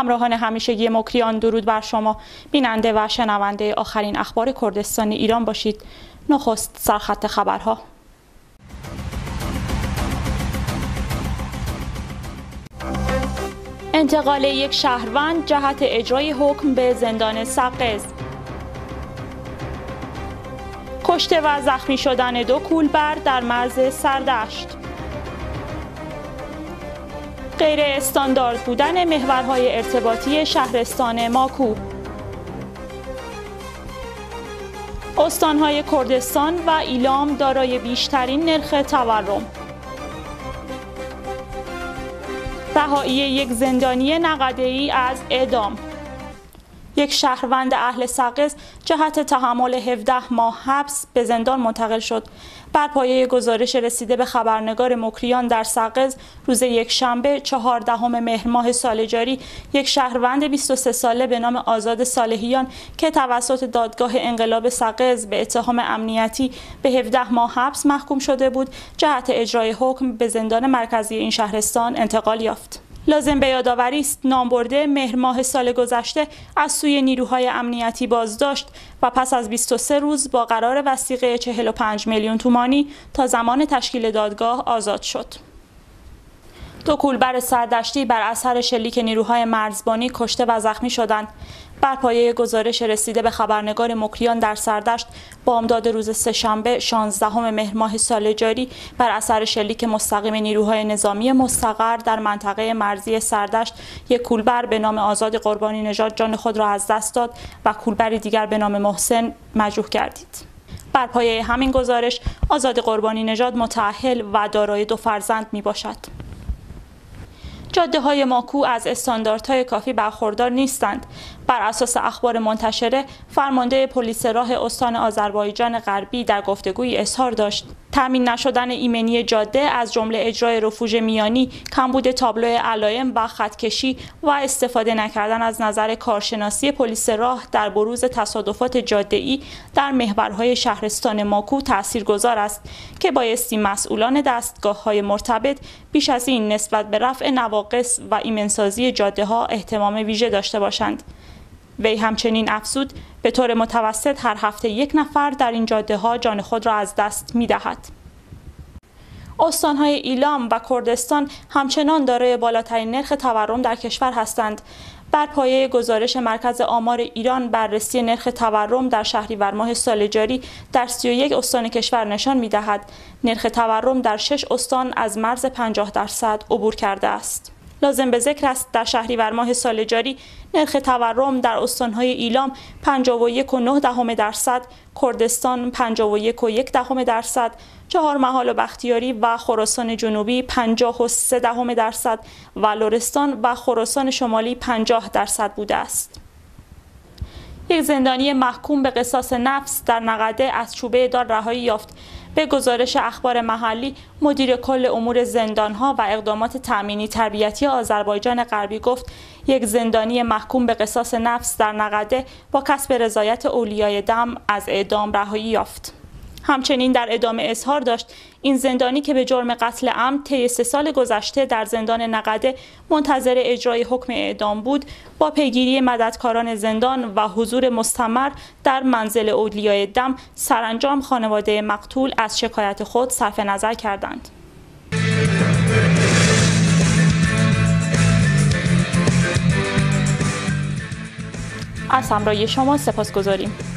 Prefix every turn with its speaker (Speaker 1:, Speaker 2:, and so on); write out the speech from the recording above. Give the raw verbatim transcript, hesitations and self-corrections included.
Speaker 1: همراهان همیشگی مکریان، درود بر شما. بیننده و شنونده آخرین اخبار کردستان ایران باشید. نخست سرخط خبرها. انتقال یک شهروند جهت اجرای حکم به زندان سقز. کشته و زخمی شدن دو کولبر در مرز سردشت. غیر استاندارد بودن محورهای ارتباطی شهرستان ماکو. استانهای کردستان و ایلام دارای بیشترین نرخ تورم. رهایی یک زندانی نقده‌ای از اعدام. یک شهروند اهل سقز جهت تحمل هفده ماه حبس به زندان منتقل شد. بر پایه گزارش رسیده به خبرنگار مکریان در سقز روز یکشنبه چهاردهم مهر ماه سال جاری، یک شهروند بیست و سه ساله به نام آزاد صالحیان که توسط دادگاه انقلاب سقز به اتهام امنیتی به هفده ماه حبس محکوم شده بود، جهت اجرای حکم به زندان مرکزی این شهرستان انتقال یافت. لازم به یادآوری است نامبرده مهر ماه سال گذشته از سوی نیروهای امنیتی بازداشت و پس از بیست و سه روز با قرار وثیقه چهل و پنج میلیون تومانی تا زمان تشکیل دادگاه آزاد شد. دو کولبر سردشتی بر اثر شلیک نیروهای مرزبانی کشته و زخمی شدند. بر پایه گزارش رسیده به خبرنگار مکریان در سردشت بامداد روز سه‌شنبه شانزدهم مهر ماه سال جاری بر اثر شلیک مستقیم نیروهای نظامی مستقر در منطقه مرزی سردشت، یک کولبر به نام آزاد قربانی نژاد جان خود را از دست داد و کولبری دیگر به نام محسن مجروح گردید. بر پایه همین گزارش آزاد قربانی نژاد متأهل و دارای دو فرزند می باشد. جاده های ماکو از استانداردهای کافی برخوردار نیستند. بر اساس اخبار منتشره، فرمانده پلیس راه استان آذربایجان غربی در گفتگویی اظهار داشت تامین نشدن ایمنی جاده از جمله اجرای رفوژ میانی، کمبود تابلو علائم و خطکشی و استفاده نکردن از نظر کارشناسی پلیس راه در بروز تصادفات جاده‌ای در محورهای شهرستان ماکو تاثیرگذار است که بایستی مسئولان دستگاه‌های مرتبط بیش از این نسبت به رفع نواقص و ایمنسازی جاده‌ها اهتمام ویژه داشته باشند. وی همچنین افزود به طور متوسط هر هفته یک نفر در این جاده ها جان خود را از دست می دهد. استانهای ایلام و کردستان همچنان دارای بالاترین نرخ تورم در کشور هستند. بر پایه گزارش مرکز آمار ایران، بررسی نرخ تورم در شهریور ماه سال جاری در سی و یک استان کشور نشان می دهد نرخ تورم در شش استان از مرز پنجاه درصد عبور کرده است. لازم به ذکر است در شهریور ماه سال جاری نرخ تورم در استانهای ایلام پنجاه و یک و نه دهم درصد، کردستان پنجاه و یک و یک دهم درصد، چهارمحال و بختیاری و خراسان جنوبی پنجاه و سه دهم درصد و لرستان و خراسان شمالی پنجاه درصد بوده است. یک زندانی محکوم به قصاص نفس در نقده از چوبه دار رهایی یافت. به گزارش اخبار محلی، مدیر کل امور زندانها و اقدامات تأمینی تربیتی آذربایجان غربی گفت یک زندانی محکوم به قصاص نفس در نقده با کسب رضایت اولیای دم از اعدام رهایی یافت. همچنین در ادامه اظهار داشت این زندانی که به جرم قتل عمد طی سه سال گذشته در زندان نقده منتظر اجرای حکم اعدام بود، با پیگیری مددکاران زندان و حضور مستمر در منزل اولیای دم سرانجام خانواده مقتول از شکایت خود صرف نظر کردند. از همراهی شما سپاسگزاریم.